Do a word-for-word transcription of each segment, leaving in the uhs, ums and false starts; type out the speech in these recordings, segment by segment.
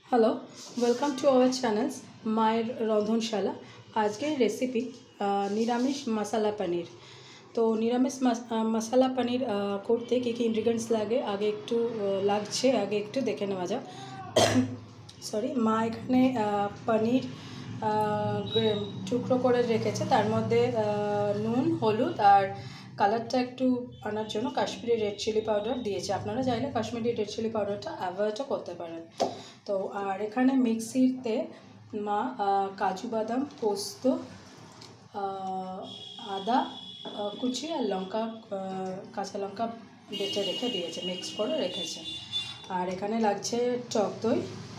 Hello, welcome to our channels মায়ের রন্ধনশালা। আজকের রেসিপি নিরামিষ মশালা পনির। তো নিরামিষ মশালা পনির করতে কী কী ইনগ্রিডিয়েন্টস লাগে আগে একটু লাগছে আগে একটু দেখে নেওয়া যাক। সরি, মা এখানে পনির টুকরো করে রেখেছে, তার মধ্যে নুন, হলুদ আর কালারটা একটু আনার জন্য কাশ্মীরি রেড চিলি পাউডার দিয়েছে। আপনারা চাইলে কাশ্মীরি রেড চিলি পাউডারটা অ্যাভয়েডও করতে পারেন। তো আর এখানে মিক্সিতে মা কাজু বাদাম, পোস্ত, আদা কুচি আর লঙ্কা, কাঁচা লঙ্কা বেটে রেখে দিয়েছে, মিক্স করে রেখেছে। আর এখানে লাগছে টক দই,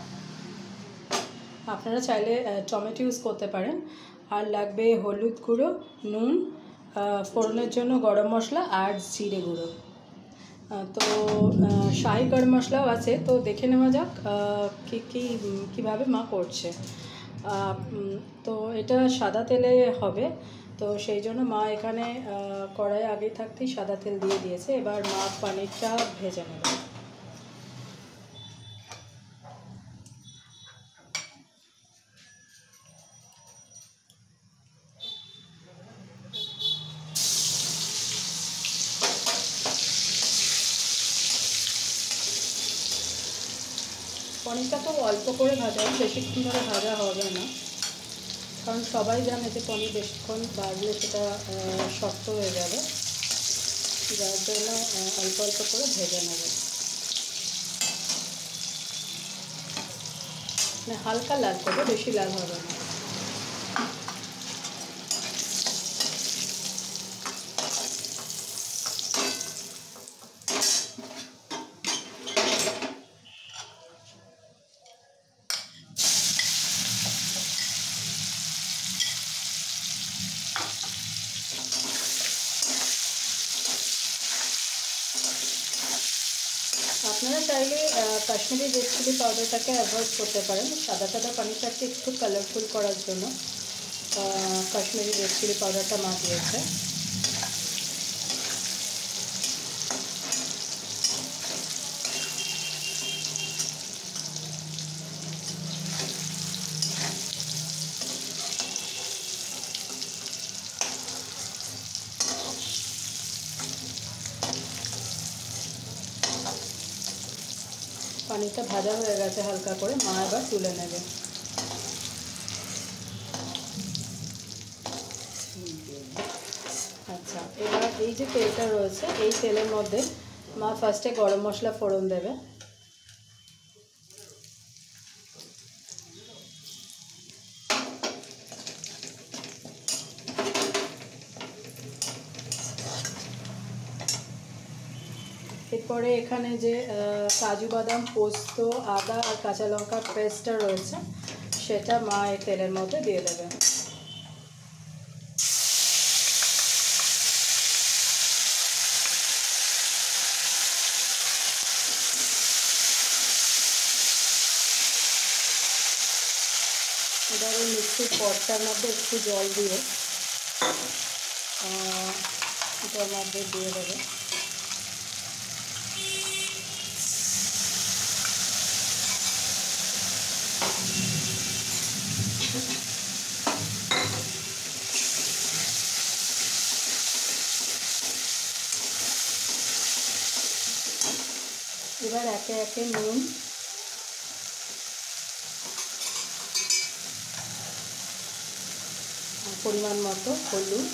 আপনারা চাইলে টমেটো ইউজ করতে পারেন। আর লাগবে হলুদ গুঁড়ো, নুন, ফোড়নের জন্য গরম মশলা আর জিরে গুঁড়ো। তো শাহি গরম মশলাও আছে, তো দেখে নেওয়া যাক কী কী কীভাবে মা করছে। তো এটা সাদা তেলে হবে, তো সেই জন্য মা এখানে কড়াই আগে থাকতেই সাদা তেল দিয়ে দিয়েছে। এবার মা পনিরটা ভেজে নেবে। পনিরটা খুব অল্প করে ভাজা হয়, বেশিক্ষণ ধরে ভাজা হবে না, কারণ সবাই জানে যে পনির বেশিক্ষণ ভাজলে সেটা শক্ত হয়ে যাবে, যার জন্য অল্প অল্প করে ভেজে নেবে। মানে হালকা লাল করবে, বেশি লাল হবে না। আপনারা চাইলে কাশ্মীরি রেড চিলি পাউডারটাকে অ্যাভয়েড করতে পারেন। সাদা সাদা পানিটাকে একটু কালারফুল করার জন্য কাশ্মীরি রেড চিলি পাউডারটা মা দিয়েছে। পানিটা ভাজা হয়ে গেছে হালকা করে, মা এবার তুলে নেবে। আচ্ছা, এবার এই যে তেলটা রয়েছে, এই তেলের মধ্যে মা ফার্স্টে গরম মশলা ফোড়ন দেবে। এরপরে এখানে যে কাজু বাদাম, পোস্ত, আদা আর কাঁচা লঙ্কার পেস্টটা রয়েছে, সেটা মা এই তেলের মধ্যে দিয়ে দেবে। এবার ওই মিক্সির পটটার মধ্যে একটু জল দিয়ে এটার মধ্যে দিয়ে দেবে। এবার একে একে নুন, পরিমাণ মতো হলুদ,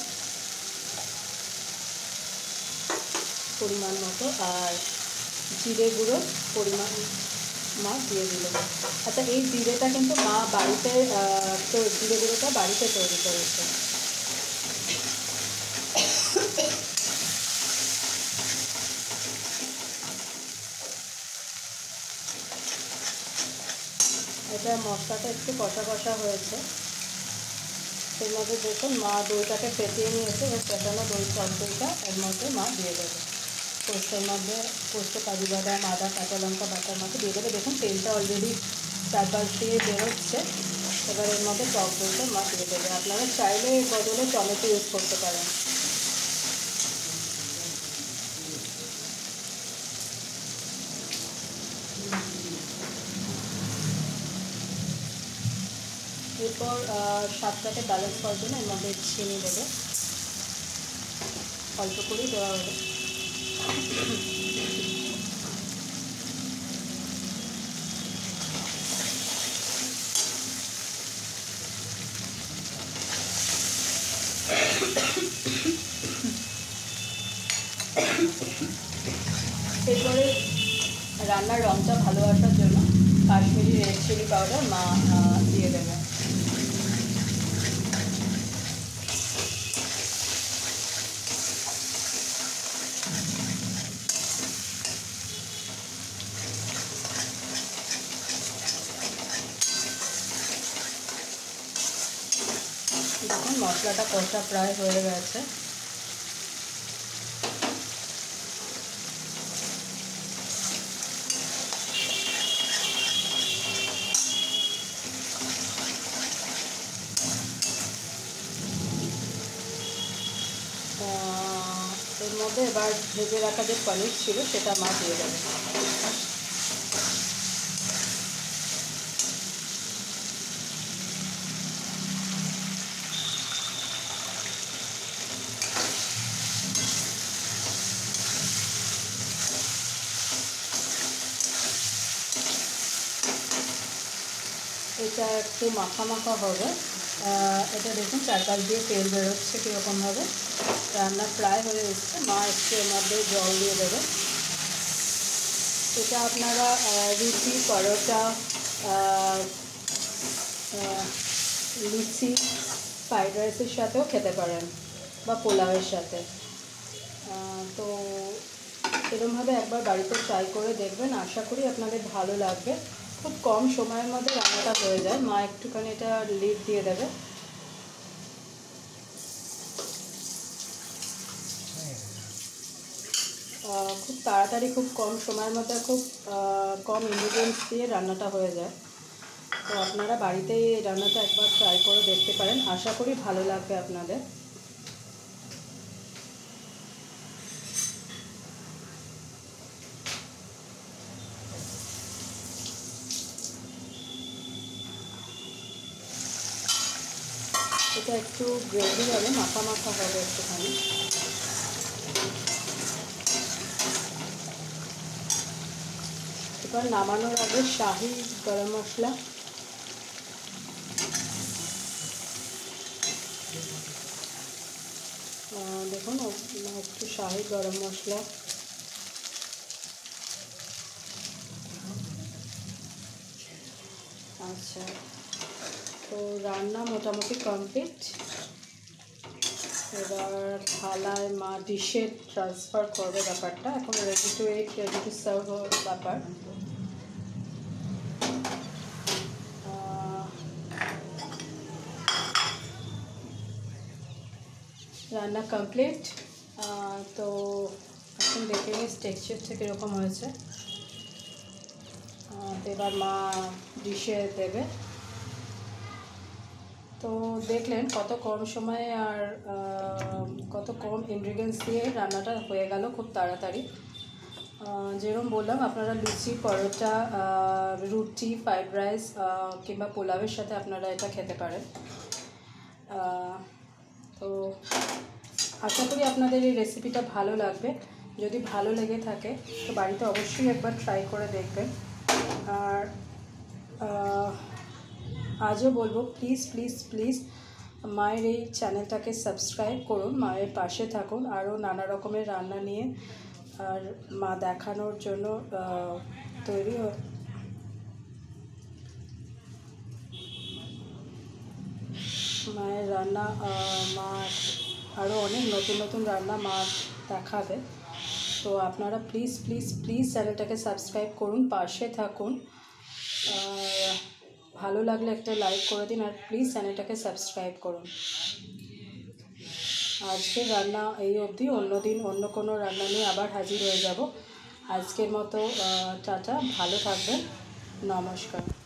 পরিমাণ মতো আর জিরে গুঁড়ো পরিমাণ মা দিয়ে দিল। আচ্ছা, এই জিরেটা কিন্তু মা বাড়িতে তো জিরে গুঁড়োটা বাড়িতে তৈরি করেছে। এটা মশলাটা একটু কষা কষা হয়েছে, এর মধ্যে দেখুন মা দইটাকে ফেটিয়ে নিয়েছে। এবার ফেটানো দই টক দইটা এর মধ্যে মা দিয়ে দেবে। পোস্তের মধ্যে পোস্ত, কাজু বাদাম, আদা, কাঁচা লঙ্কা বাটার মধ্যে দিয়ে দেবে। দেখুন তেলটা অলরেডি চারপাশ দিয়ে বেরোচ্ছে। এবার এর মধ্যে টক দইটা মা দিয়ে দেবে। আপনারা চাইলে এর বদলে টমেটো ইউজ করতে পারেন। এরপর স্বাদটাকে ব্যালেন্স করার জন্য এর মধ্যে চিনি দেবে, অল্প করেই দেওয়া হবে। এরপরে রান্নার রঙটা ভালো আসার জন্য কাশ্মীরি রেড চিলি পাউডার মা দিয়ে দেবে। দেখুন মশলাটা কষা প্রায় হয়ে গেছে। এর মধ্যে এবার ভেজে রাখা যে পনির ছিল সেটা মা দিয়ে দেবে। এটা একটু মাখা মাখা হবে। এটা দেখুন চারপাশ দিয়ে তেল বেরোচ্ছে কীরকমভাবে। রান্না প্রায় হয়ে এসছে, মা একটু এর মধ্যে জল দিয়ে দেবে। এটা আপনারা রুটি, পরোটা, লুচি, ফ্রাইড রাইসের সাথেও খেতে পারেন বা পোলাওয়ের সাথে। তো এরকমভাবে একবার বাড়িতে ট্রাই করে দেখবেন, আশা করি আপনাদের ভালো লাগবে। খুব কম সময়ের মধ্যে রান্নাটা হয়ে যায়। মা একটুখানি এটা লিড দিয়ে দেবে। খুব তাড়াতাড়ি খুব কম সময়ের মধ্যে খুব কম ইনগ্রিডিয়েন্টস দিয়ে রান্নাটা হয়ে যায়। তো আপনারা বাড়িতে এই রান্নাটা একবার ট্রাই করে দেখতে পারেন, আশা করি ভালো লাগবে আপনাদের। এটা একটু গ্রেভি হবে, মাখা মাখা হবে একটুখানি। এবার নামানোর আগে শাহি গরম মশলা, দেখুন একটু শাহি গরম মশলা, আচ্ছা। তো রান্না মোটামুটি কমপ্লিট। এবার থালায় মা ডিশে ট্রান্সফার করবে ব্যাপারটা। এখন ready to eat, ready to serve ব্যাপার। রান্না কমপ্লিট। তো এখন দেখে নিই টেক্সচারটা কীরকম হয়েছে। এবার মা ডিশে দেবে। তো দেখলেন কত কম সময়ে আর কত কম ইনগ্রিডিয়েন্টস দিয়ে রান্নাটা হয়ে গেল খুব তাড়াতাড়ি। যেরকম বললাম, আপনারা লুচি, পরোটা, রুটি, ফ্রাইড রাইস কিংবা পোলাওয়ের সাথে আপনারা এটা খেতে পারেন। তো আশা করি আপনাদের এই রেসিপিটা ভালো লাগবে। যদি ভালো লেগে থাকে তো বাড়িতে অবশ্যই একবার ট্রাই করে দেখবেন। আর আজও বলবো, প্লিজ প্লিজ প্লিজ মায়ের এই চ্যানেলটাকে সাবস্ক্রাইব করুন, মায়ের পাশে থাকুন। আরও নানা রকমের রান্না নিয়ে আর মা দেখানোর জন্য তৈরি। মায়ের রান্না, মা আরও অনেক নতুন নতুন রান্না মা দেখাবে। তো আপনারা প্লিজ প্লিজ প্লিজ চ্যানেলটাকে সাবস্ক্রাইব করুন, পাশে থাকুন। ভালো লাগলে একটা লাইক করে দিন, আর প্লিজ চ্যানেলটাকে সাবস্ক্রাইব করুন। আজকের রান্না এই অবধি। অন্য দিন অন্য কোনো রান্না নিয়ে আবার হাজির হয়ে যাব। আজকের মতো টাটা, ভালো থাকবেন, নমস্কার।